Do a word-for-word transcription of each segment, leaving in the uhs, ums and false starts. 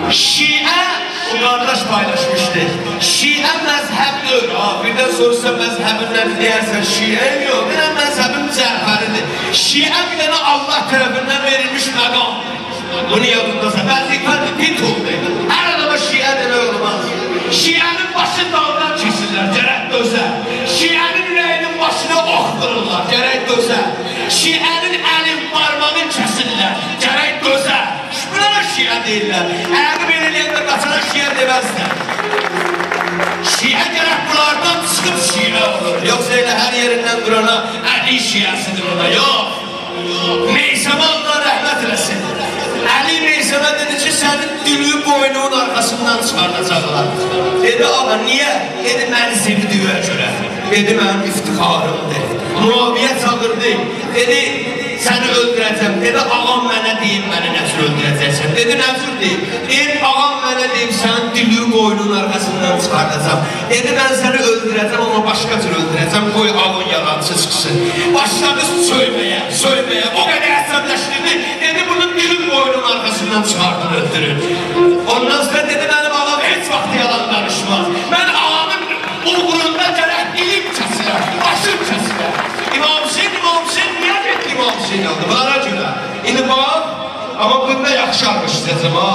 Şia, o kardeş paylaşmıştı. Şia mezheptir. Birden sorsa mezhebinden deyərsən Şia yok. Benim mezhebim Cəfəridir. Şia bir tane Allah tarafından verilmiş makam. Bunu yadındasa. Belki efendim bit oldu. Her adama Şia demek olmaz. Şia'nın başı dağdan kesilirler. Gerek döze. Şia'nın yüreğinin başına ok vururlar. Gerek döze. Şia'nın elin parmağını kesilirler. Gerek döze. Şuna Şia değiller. Eğer belirleyende kaçana Şia demezler. Şia gerek bunlardan çıkıp Şia olur. Yoksa öyle her yerinden durana Ali Şiasıdır ona. Yok. Meysama Allah rahmet eylesin. Ali Meysama dedi ki senin dülü boynunun arkasından çıkartacaklar. Dedi ama niye? Dedi beni sevdiğine göre. Dedi benim iftixarımdır. Muaviye çağırdı. Dedi seni öldüreceğim. Dedi ağam mənə deyim beni nəzir öldürəcəksən. Dedi nəzir deyim. Dedi ağam mənə deyim sen dülü boynunun arkasından çıkartacağım. Dedi ben seni öldüreceğim ama başka tür öldüreceğim. Koy ağın yalancı çıksın. Başladı söymeye, söymeye. O kadar əsəbləşdirdi. Dedi bunun dülü boynunun arkasından çıkardın öldürür. Ondan sonra dedi benim ağam hiç vakti yalan danışmaz. Ben ağamın uğrunda gerek dilim kəsilər, başım kəsilər. İmam Hüseyin, İmam Hüseyin niye getdi İmam Hüseyin aldı? Bana görə. İndi bak, ama bunda yaxşı almışdəcəm ha.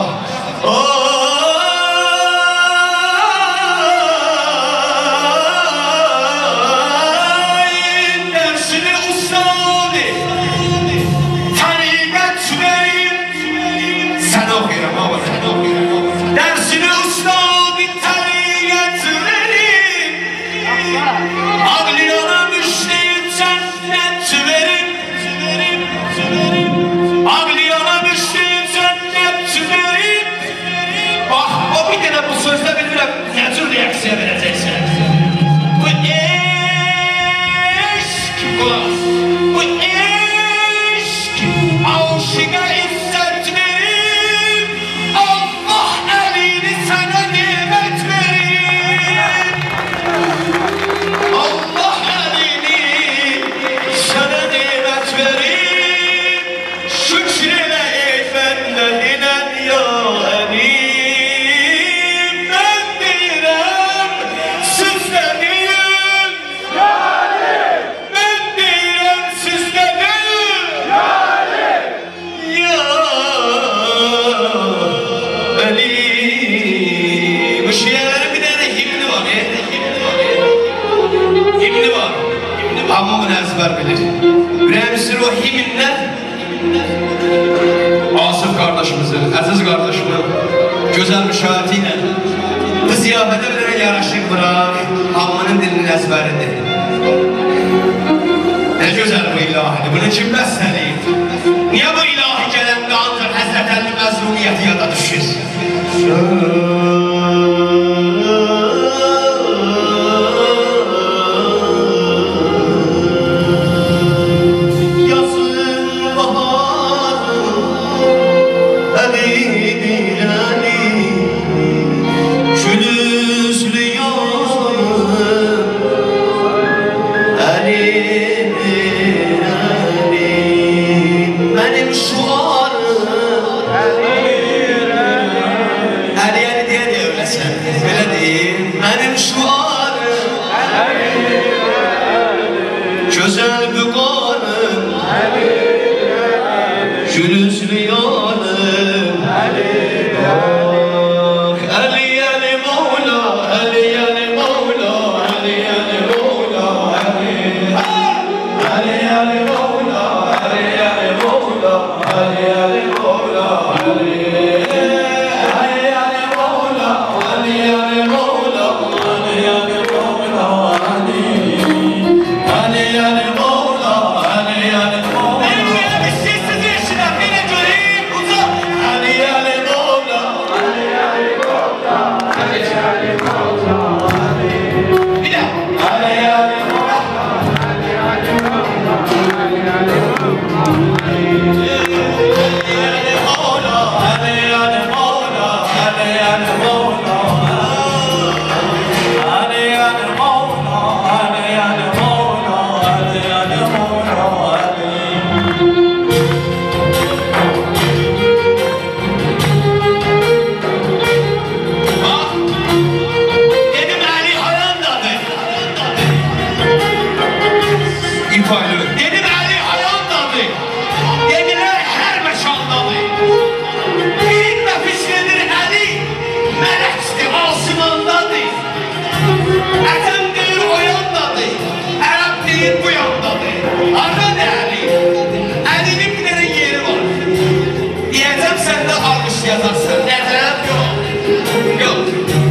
Asif kardeşimizin, Aziz kardeşimin güzel müşahatiyle bu ziyafete bir yaraşık bırak, hammanın dilinin ezberidir. Ne güzel bu ilahidir, bunu kim bəstəliyib? Niye bu ilahi gələndə ancaq Həzrət Əli məzlumiyyəti yada düşür? Yok.